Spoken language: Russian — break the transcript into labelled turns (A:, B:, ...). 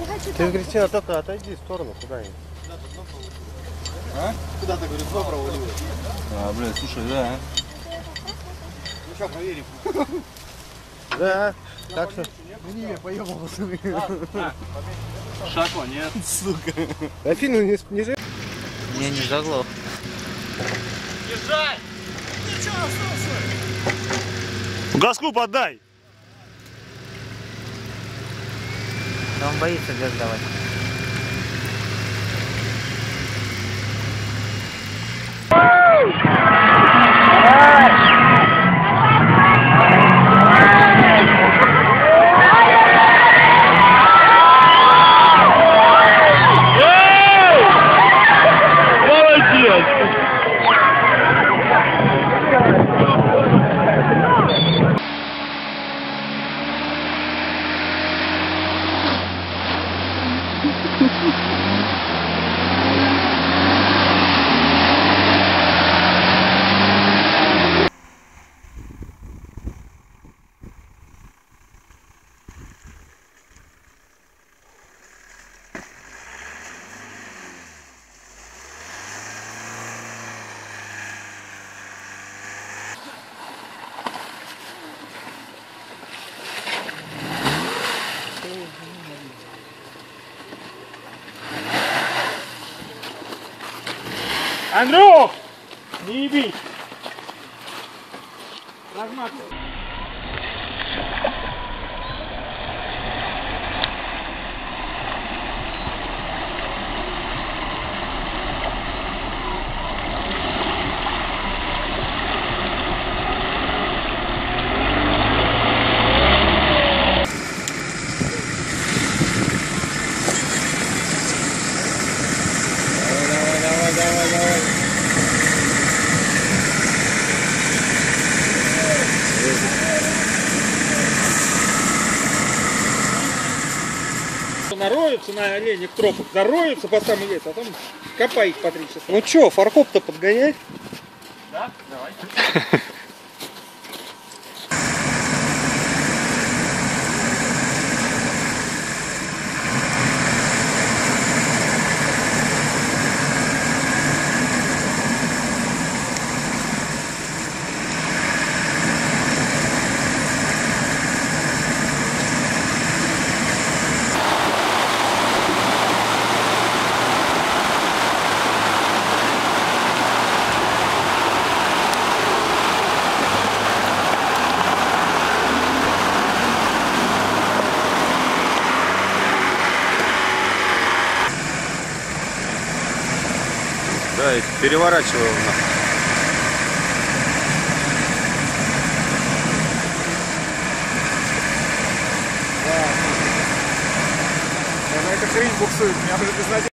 A: Ты, Кристина, только отойди в сторону куда-нибудь.
B: А? Куда-то, говорю, дно провалилось.
C: А, блядь, слушай, да.
B: Ну что, проверим.
A: Да, так что...
B: Ну не, я поехал, пацаны.
C: Шако, нет.
B: Сука.
A: Афину не же...
D: Не заглох.
C: Езжай!
B: Ничего, остался.
A: Газку подай!
D: Но он боится газ давать.
A: Андрюх! Не еби! Разматывай. Нароются на оленях тропах, нароются по самый лес, а потом копай их по 3 часа. Ну чё, фаркоп-то подгонять?
C: Да? Давай.
A: Да, и переворачиваю его.
B: Да. Это хрень буксует, меня уже без надежды.